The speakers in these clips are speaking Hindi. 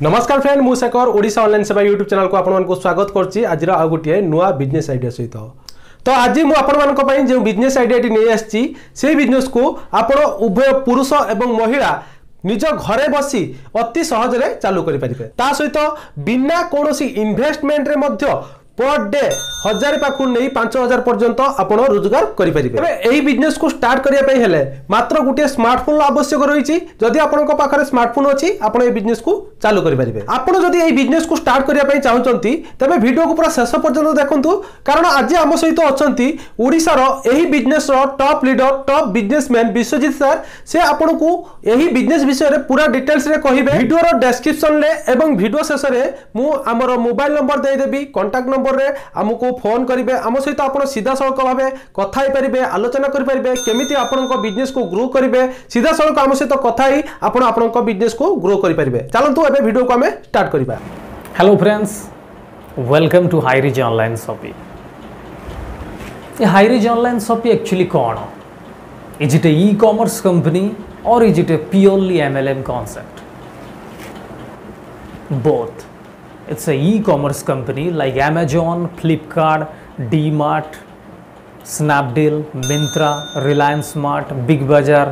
नमस्कार फ्रेंड मु Shekhar Odisha online Seva YouTube channel को आपण को स्वागत करछि। आज आ गोटे नुआ बिजनेस आइडिया सहित तो आज मु आपण मानक पई जे बिजनेस आइडिया नै आछि से बिजनेस को आपण उभय पुरुष एवं महिला निज घरे बसी अति सहज रे चालू करि परिबे। ता सहित बिना कोनोसी इन्वेस्टमेंट रे मध्य पर डे 1000 पाखु नहीं 5000 पर्यंत आपण रोजगार करि परिबे। एबे एही बिजनेस को स्टार्ट करिया पई हेले मात्र गुटे स्मार्टफोन आवश्यक रहिछि। जदि आपण को पाखरे स्मार्टफोन अछि आपण ए बिजनेस को चालू करि परिबे। आपण जदि एही बिजनेस को स्टार्ट करिया पई चाहउचंती तबे वीडियो को पूरा शेष पर्यंत देखंतु, कारण आज हम सहित अछंती ओडिसा रो एही बिजनेस रो top leader top businessman Biswajit sir. से आपण को एही बिजनेस विषय रे पूरा डिटेल्स रे कहिबे। वीडियो रो डिस्क्रिप्शन ले एवं वीडियो शेष रे मु हमर मोबाइल नंबर दे देबी, कांटेक्ट नंबर रे हमको फोन करिवे। हम सहित आपण सीधा सळक भाबे कथा हे परिबे, आलोचना करि परिबे केमिति आपण को बिजनेस को ग्रो करिवे। सीधा सळक हम सहित कथा ही आपण को बिजनेस को ग्रो करि परिबे। चलंतु एबे वीडियो को हमें स्टार्ट करिबा। Hello friends, welcome to Hirise online shopping. ये हाईरिज ऑनलाइन शॉपिंग एक्चुअली कौन? Is it a e-commerce company और is it a purely MLM concept? Both. It's a e-commerce company like Amazon, Flipkart, DMart, Snapdeal, Myntra, Reliance Smart, Big Bazaar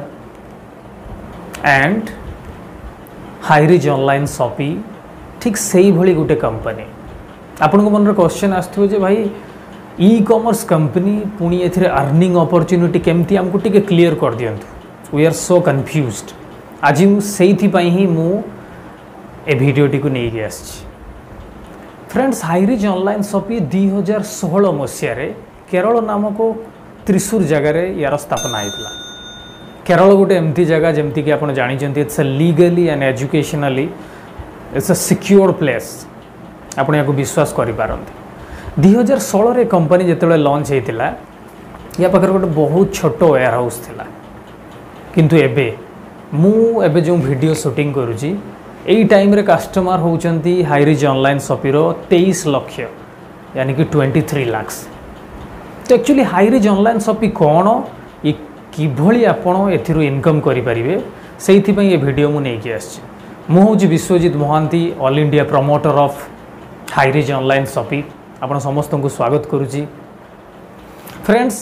and Hirise online shopping ठीक सही भली गोटे कंपनी। आपन को मन रे क्वेश्चन आस्थो जे भाई ई-कॉमर्स कंपनी पुणी एथिरे अर्निंग अपॉर्चुनिटी केमती हमको टिके क्लियर कर दियंतु। We are so confused. आज मु सेही पई ही मु ए वीडियो टी को नै गेस। फ्रेंड्स, हाईरिज ऑनलाइन शॉपिंग 2016 मसीह केरल नामक त्रिशूर जगार यार स्थापना होता। केरल गोटे एमती जगह जमती कि आप जानते it's a legally and educationally it's a secure place. आप विश्वास करें। 2016 कंपनी जिते लॉन्च होता या पाखे गोटे बहुत छोट वेयर हाउस थिला, किंतु एबे मु एबे जो वीडियो शूटिंग करुची यही टाइम रे कस्टमर होउचंती हाईरिज ऑनलाइन शॉपिंग रो 23 लाख यानी कि 23 लाख। तो एक्चुअली हाईरिज ऑनलाइन शॉपिंग कौन, ये किभली आपण एथिरो इनकम करि परिबे, सेहिथि पई ये वीडियो मु नै के आछि। मु होउची Biswajit Mahanty, all India promoter of Hirise online shopping. आपण समस्त को स्वागत करूची। फ्रेंड्स,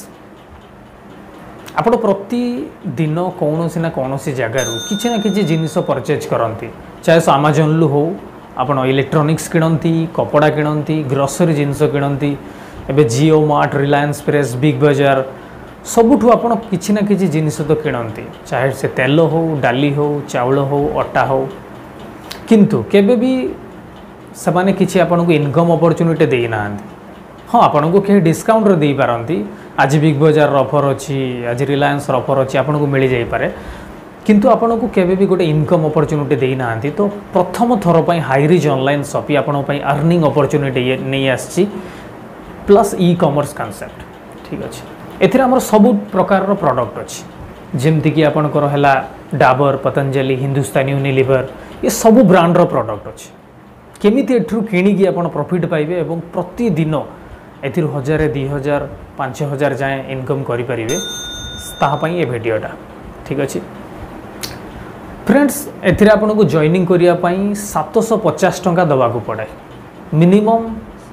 आपण प्रतिदिन कौन ना कौन जगार किसी ना किसी जिनिस परचेज करती, चाहे सो आमाजन लु हो, आपण इलेक्ट्रॉनिक्स किणती, कपड़ा किणती, ग्रोसरी जिनस किणती, एबे Jio Mart, Reliance Fresh, Big Bazaar सबुठू आपण किसी ना किसी जिनिस तो किणती, चाहे से तेल हो, डाली हो, चाउल हो, अटा हो, किंतु केबे भी सबाने किसी आपण को इनकम अपॉर्चुनिटी देई नांती। हाँ, आपण को कहीं डिस्काउंट दे पारती। आज बिग बाजार ऑफर अच्छी, आज रिलायंस ऑफर अच्छी, आपन को मिल जाई पारे, किंतु आपन को केबे भी गोटे इनकम अपॉर्चुनिटी देई नांती। तो प्रथम थर पई हाईरिज ऑनलाइन शॉपिंग आपन पई अर्निंग अपॉर्चुनिटी नहीं आछि, प्लस ई कॉमर्स कांसेप्ट। ठीक अछि, एथिरे हमर सब प्रकार रो प्रोडक्ट अछि, जेमति कि आपन को हला डाबर, पतंजलि, हिंदुस्तान यूनिलीवर, ये सब ब्रांड रो प्रोडक्ट अछि। केमिति एठरू किणी कि आपन प्रॉफिट पाइबे एवं प्रतिदिन एथिरु 1000, 2000, 5000 जाए इनकम करि परिबे, ताहा पई ए वीडियोटा। ठीक अछि फ्रेंड्स, एथिरे आपन को जॉइनिंग करिया पई 750 टंका दबा को पड़े, मिनिमम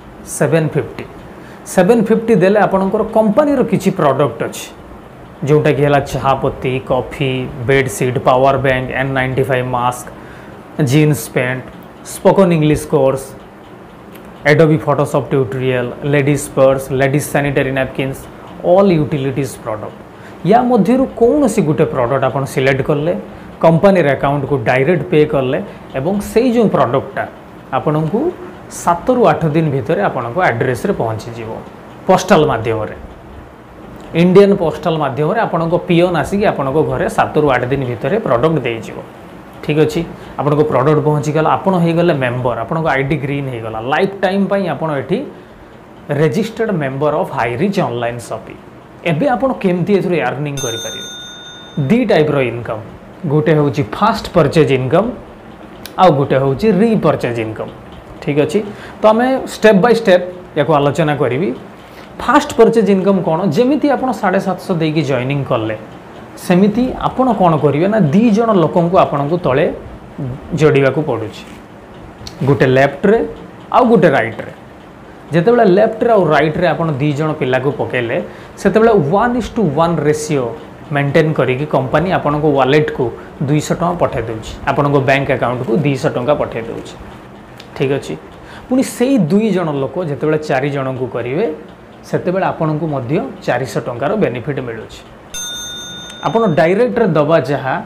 750 देले आपन को कंपनी रो किछि प्रोडक्ट अछि, जोटा कि हला चाहपत्ती, coffee, bedsheet, power bank, N95 mask, jeans pant, spoken English course, Adobe Photoshop tutorial, ladies purse, ladies sanitary napkins, all utilities product. या मध्यरु कौन सी गुटे प्रोडक्ट आपन सिलेक्ट करले, कंपनी रे अकाउंट को डायरेक्ट पे करले एवं सेही जो प्रोडक्टटा आपन को 7 रु 8 दिन भितर आपन को एड्रेस रे पहुंची जीवो। पोस्टल माध्यम रे, इंडियन पोस्टल माध्यम रे आपन को पियन आसी कि आपन को घरे 7 रु 8 दिन भितर प्रोडक्ट दे जीवो। ठीक अच्छे, आपन को प्रोडक्ट पहुँची गला, आपन हो गले मेंबर, आपन को आईडी ग्रीन हो गला, लाइफ टाइम पई आपन एठी registered member of Hirise online shopping. एबे आपन केमती एथरे अर्निंग करि परिबे। दी टाइप रो इनकम, गोटे होची फास्ट परचेज इनकम आ गोटे होची रीपरचेज इनकम। ठीक अच्छे, तो आमे स्टेप बाय स्टेप याको आलोचना करिवि। फास्ट परचेज इनकम कोन, जेमिति आपन 750 देकी जॉइनिंग करले सेमिति आपण कौन करेंगे ना दी जन लोक को आपण को तले जोड़ा पड़ुछि। गोटे लेफ्ट रे आउ गोटे राइट रे जितेबाला लेफ्ट रे आउ राइट रे आपण दी जण पिला को पकेले सेतेबाला 1:1 रेशियो मेंटेन करिकी कंपनी आपण को वॉलेट को 200 टका पठे देउची आपण को बैंक अकाउंट को 200 टका पठे देउची ठीक अछि पुनी सेही 2 जण लोक जितेबाला 4 जण को करिवे सेतेबाला आपण को मध्य 400 टकार बेनिफिट मिलुची आपण डायरेक्ट रे दबा जहा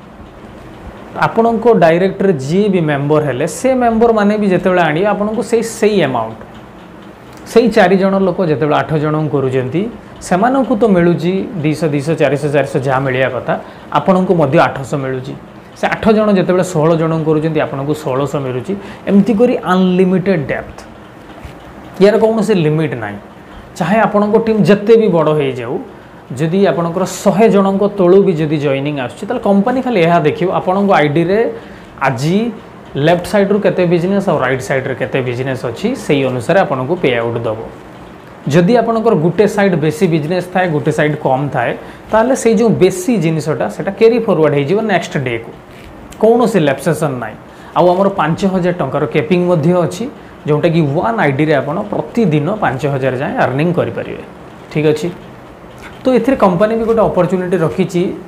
आपण को डायरेक्ट रे जी भी मेंबर हेले से मेंबर माने भी जेतेबाला आनी आपण को सेही अमाउंट सेही 4 जण लोक जेतेबाला 8 जण करूजंती सेमानकु तो मिलुची 200 200 400 400 जहाँ मिलिया कथा आपण को मध्य 800 मिलुची से 8 जण जेतेबाला 16 जण करूजंती आपण को 1600 मिलुची एमती करी अनलिमिटेड डेप्थ यार कौन से लिमिट नाही चाहे आपण को टीम जत्ते भी बड़ हो जाऊ जदि आपणकर 100 जन तलू भी जदि जॉइनिंग आसुची कंपनी खाली यह देखियो आपण आईडी रे आज लेफ्ट साइड रु केते बिजनेस और राइट साइड रे केते बिजनेस अच्छी से अनुसार आपन को पे आउट दबो जदि आपणकर गुटे साइड बेसी बिजनेस थाए गुटे साइड कम थाए ताले से जो बेसी जिनिसटा सेटा कैरी फॉरवर्ड हो नेक्स्ट डे को कौन से लैप्सेसन नाई आउ आमर 5000 टंकार कैपिंग मध्य अच्छी जोटा कि वन आईडी रे आपण प्रतिदिन 5000 जाए अर्निंग करि परिबे ठीक अच्छी तो ये कंपनी भी गोटे अपॉर्चुनिटी रखी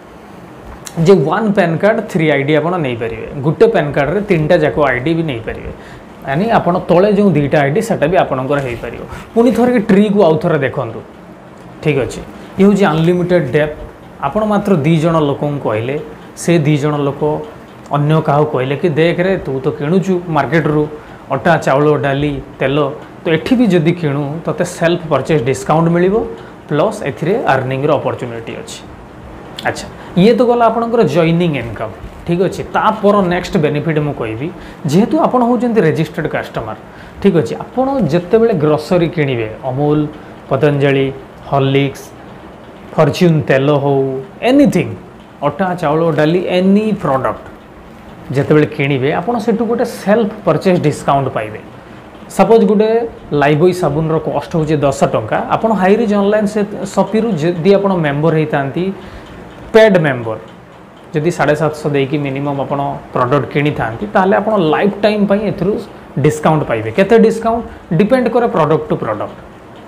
जे 1 पैन कार्ड 3 आईडी आप नहीं पारे गोटे पैन कार्ड रे 3टा जाक आईडी भी नहीं पारे यानी आप तले जो 2टा आईडी सेटा भी आपंकर हो पार पुणी थर ट्री को आउ थे देखूँ ठीक अच्छे ये हूँ अनलिमिटेड डेप्थ आपण मात्र 2 जण लोक कहले से 2 जण लोक अन्य क्या कहले कि देख रे तू तो किणुचु मार्केट रू अटा चाउल डाली तेल तो एठी भी जदि किणु तो सेल्फ परचेज डिस्काउंट मिल प्लस एथिरे अर्निंग अपॉर्चुनिटी अच्छी अच्छा ये तो गला आपनकर जॉइनिंग इनकम ठीक अच्छे तापर नेक्स्ट बेनिफिट मु कहबी जेहेतु आपण होचंती रजिस्टर्ड कस्टमर ठीक अच्छे आपण जत्ते बेले ग्रोसरी किनिबे अमूल पतंजलि हॉर्लिक्स फॉर्च्यून तेल हो एनीथिंग अटा चाउल डाली एनी प्रोडक्ट जत्ते बेले किनिबे आपण सेटु गोटे सेल्फ परचेज डिस्काउंट पाइबे सपोज गोटे लाइबॉय साबुन रो कॉस्ट हो 10 टंका आपण हाईरिज ऑनलाइन से शॉपी रु जदि आपण मेंबर होइतांती पेड मेंबर जदि 750 देकी मिनिमम आपण प्रोडक्ट किनी थांती ताले आपण लाइफ टाइम पई एथरु डिस्काउंट पाइबे केते डिस्काउंट डिपेंड करे product to product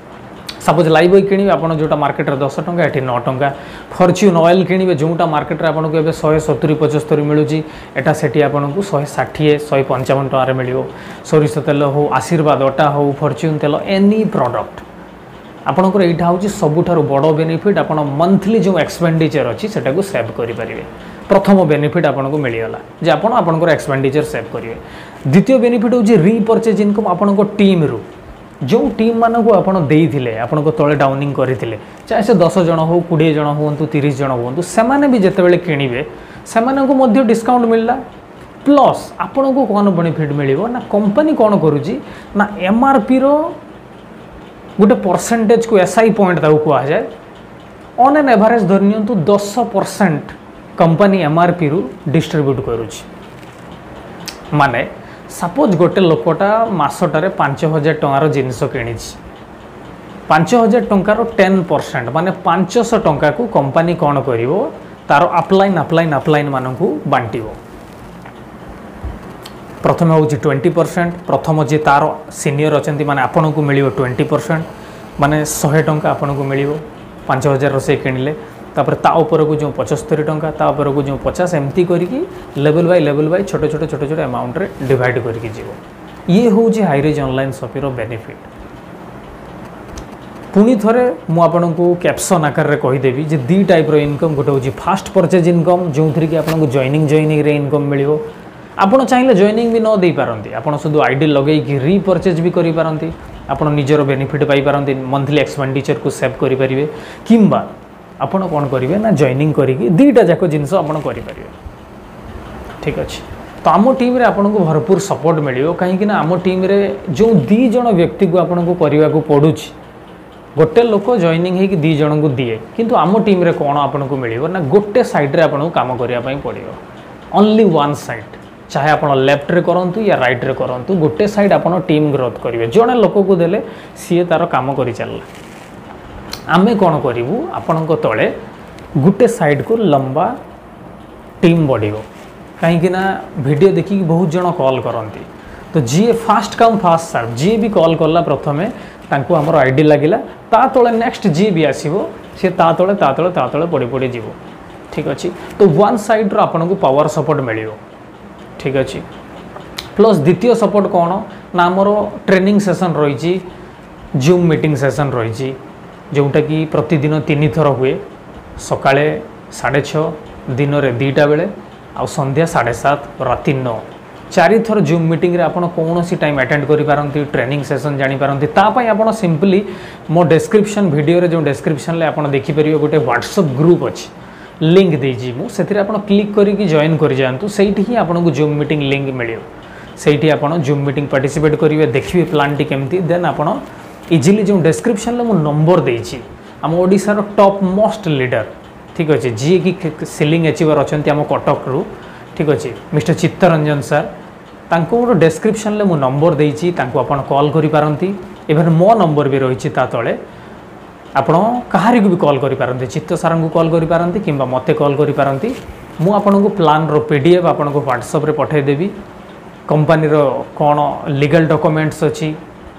suppose Lifebuoy किनिबे आपण जोटा मार्केट रे 10 टंका एठी 9 टंका फॉर्च्यून ऑयल किनिबे जोटा मार्केट रे आपण को एबे 170 75 मिलुची एटा सेठी आपण को 160 155 टका रे मिलियो सोरिष तेल हो आशीर्वाद अटा हो फॉर्च्यून तेल एनी प्रोडक्ट आपणकर यहाँ हूँ सबुठार बड़ बेनिफिट आप मंथली जो एक्सपेंडिचर अच्छी से सेव करेंगे प्रथम बेनिफिट आपको मिलगला जे आपणकर एक्सपेंडिचर सेव करेंगे द्वितीय बेनिफिट हूँ रीपर्चेज इनकम आपण टीम रू जो टीम मानक आपते आपण तले डाउनिंग करते चाहे से 10 जन हो 20 जन हूँ 30 जन हूँ से भी जिते किणवे से डिस्काउंट मिलला प्लस आपण को कौन बेनिफिट मिल ना कंपनी कौन करुँची ना एमआरपी रो गोटे परसेंटेज को एसआई पॉइंट कह जाए ऑन एन एवरेज धरनियंतु 10% कंपनी एमआरपी रु डिस्ट्रीब्यूट करुच्ची माने सपोज गोटे लोकटा मासटारे 5000 टंकार जिनस किणी 5000 टंकार 10% माने 500 टंका को कंपनी कौन करिवो तार अपलाइन मानकु बांटिवो प्रथम हूँ 20% प्रथम जे तार सीनियर अच्छा माने आपन को मिल 20% माने 100 टंका आपन को मिल 5000 रोसे किणिले तापर ता ऊपर को जो 75 टंका ता ऊपर को जो 50 एमती करिकी लेवल बाय छोट छोट अमाउंट रे डिवाइड करिकी जीवो ये हूँ हाईरिज ऑनलाइन शॉपिंग रो बेनिफिट पुणी थरे मु आपन को कैप्शन आकार रे कहिदेबी जे 2 टाइप रो इनकम गोटे हूँ फास्ट परचेज इनकम जो थी कि आपन को जॉइनिंग रे इनकम मिलियो आपण चाहिए जॉइनिंग भी न दे पारंती आपण शुद्ध आईडी लगे कि रीपर्चेज भी करि पारंती आपण निजर बेनिफिट पाई पारंती मंथली एक्सपेंडिचर को सेव करि परिबे किंबा आपण कोन करिवे ना जॉइनिंग करिकि 2टा जाको जिंस आपण करि परिबे ठीक अछि तो आम टीम रे आपण को भरपूर सपोर्ट मिलियो काहे कि ना आम टीम रे जो 2 जण व्यक्ति को आपण को करबा को पडुछि गोटे लोक जॉइनिंग हे कि 2 जण को दिए किंतु आम टीम रे कोन आपण को मिलियो ना गोटे साइड रे आपण को काम करिया पई पडियो ओनली वन साइड चाहे आप लेफ्ट रे करंतु या राइट रे करंतु गोटे साइड आपण टीम ग्रोथ करेंगे जड़े लोक को देले सी तार काम कर चलला आमे कौन करूँ आपण तले गोटे साइड को लंबा टीम बढ़ो कहीं वीडियो देखिक बहुत जन कॉल करती तो जी फास्ट कम फास्ट सर्व जी भी कॉल कला प्रथमे तांको हमर आईडी लागिला ता तळे नेक्स्ट जी भी आसीबो से ता तळे पड़ी पड़ी जीवो ठीक अछि। तो वन साइड रो आपन को पावर सपोर्ट मिलियो ठीक अछि। प्लस द्वितीय सपोर्ट कौन ना आमर ट्रेनिंग सेशन रही जूम मीटिंग सेशन रही जोटा कि प्रतिदिन 3 थर हुए सकाळे 6:30 दिन में 2टा बेले आ संध्या 7:30 राति 9 4 थर जूम मीटिंग रे आपण कौन सी टाइम अटेंड करि पारंती ट्रेनिंग सेशन जानि पारंती ता पई आपण सिंपली मो डिस्क्रिप्शन वीडियो रे जो डिस्क्रिप्शन ले आपण देखि परियो गोटे व्हाट्सएप ग्रुप अछि लिंक देजी मु सेथिरे आपण क्लिक करिकि जॉइन करि जानतु सेठी ही आपण को जूम मीटिंग लिंक मिलियो सेठी आपण जूम मीटिंग पार्टिसिपेट करिवे देखिवे प्लान टी केमती देन आपण इजिली जो डिस्क्रिप्शन ले मु नंबर देछि आम ओडिसा रो टॉप मोस्ट लीडर ठीक अच्छे जी की सेलिंग अचीवर अच्छा आम कटक रू ठीक अच्छे मिस्टर चित्तरंजन सर तांको डिस्क्रिप्शन ले मु नंबर देछि तांको आपण कॉल करि पारंती एवं मो नंबर भी रही तले आपण कहारी को भी कॉल करि पारंती चित्त सर को कॉल करि पारंती किंबा मते कॉल करि पारंती मु आपण को प्लान रो पीडीएफ आपण को व्हाट्सएप रे पठाई देबी कंपनी रो कौन लीगल डॉक्यूमेंट्स अच्छी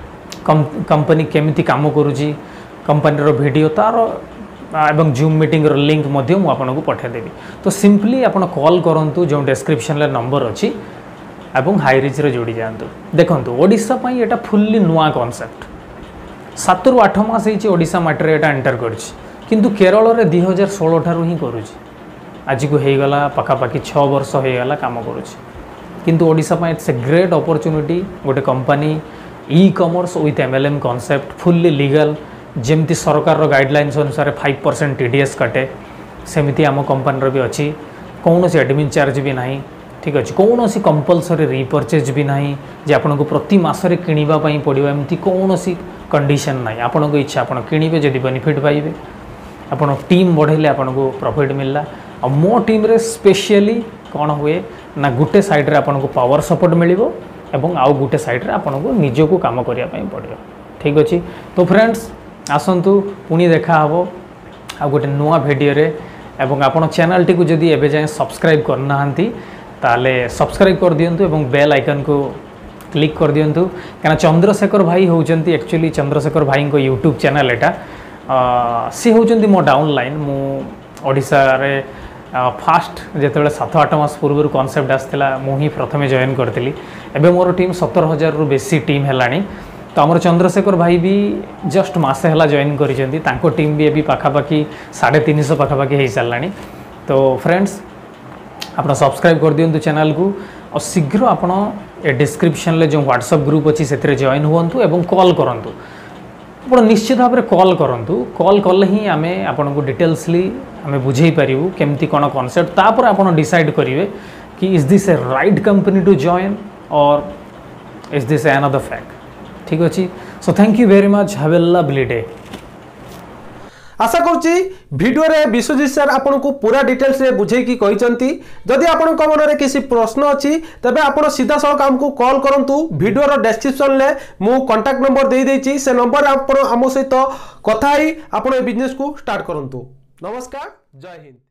कंपनी केमिति काम करुची कंपनी रो वीडियो तार एवं जूम मीटिंग रो लिंक मध्य मु आपन को पठाई देबी। तो सिंपली आपन कॉल करंतु जो डिस्क्रिप्शन ले नंबर अच्छी एवं हाई रिच रे जोड़ी जानतु देखंतु ओडिसा पई एटा फुल्ली नुआ कांसेप्ट 7 रु 8 मास हिची ओडिसा माटरे एटा एंटर करछि किंतु केरल रे 2016 ठारु ही करुछि आज को हे गला पाखा पाखी 6 वर्ष हे गला काम करुछि किंतु ओडिसा पई इट्स ए ग्रेट अपॉर्चुनिटी गोटे company e-commerce with MLM concept fully legal जेमती सरकार रो गाइडलाइंस अनुसार 5% टीडीएस कटे सेमिति आम कंपनी रो भी अच्छी कौन सी एडमिन चार्ज भी नहीं ठीक अच्छे कौन सी कंपलसरी रिपर्चेज भी नहीं जे आपन को प्रति मासरे किनिबा पई पड़ियो एमती कौन सी कंडीशन नहीं आपन को इच्छा आपन किनिबे जदी बेनिफिट पाइबे आपन टीम बढ़ेले आपन को प्रॉफिट मिलला आ मो टीम रे स्पेशली कौन हुए ना गुटे साइड रे आपन को पावर सपोर्ट मिलिबो एवं आउ गुटे साइड रे आपन को निजो को काम करिया पई पड़ियो ठीक अछि। तो फ्रेंड्स आसंतु पुणी देखा हबो आ गोटे नुआ वीडियो रे एवं आपण चैनल टी को जदी एबे जाय सब्सक्राइब करना हंती ताले सब्सक्राइब कर दियंतु एवं बेल आइकन को क्लिक कर दियंतु काना चंद्रशेखर भाई होचंती एक्चुअली चंद्रशेखर भाई को यूट्यूब चैनल एटा सी होचंती मो डाउनलाइन मो ओडिसा रे फास्ट जेतेबेले 7-8 मास पूर्व कॉन्सेप्ट आसला मुही प्रथमे जॉइन करथिली एबे मोर टीम 17,000 रु बेसी टीम हेलानी तो आमर चंद्रशेखर भाई भी जस्ट मासे हला जॉइन करिसेंती तांको टीम भी अभी पाखापाखी 350 पाखापाखी हो सारानी। तो फ्रेंड्स आप सब्सक्राइब कर दिंतु चैनल को और शीघ्र आपण ए डिस्क्रिप्शन ले जो व्हाट्सएप ग्रुप अच्छी से जॉइन हुंतु एवं कॉल करंतु आप निश्चित भाव में कॉल करंतु कॉल कले ही आमे आपण को डिटेल्सली आमे बुझेई पारिबु केमती कोन कांसेप्ट तापर आपण डिसाइड करिवे कि is this a right company to join और इज दिस अनदर फैक्ट ठीक अच्छे। So thank you very much have a lovely day. आशा करुच्ची वीडियो रे विश्वजीत सर आपन को पूरा डिटेल्स रे बुझे की कहिसंती जदि आपन को मन रे किसी प्रश्न अछि तबे आपन सीधा सळक हमको कॉल करंतु वीडियो रो डिस्क्रिप्शन ले मु कांटेक्ट नंबर दे देछि से नंबर आपन हमो सहित कथा ही आपन ए बिजनेस को स्टार्ट करंतु। नमस्कार जय हिंद।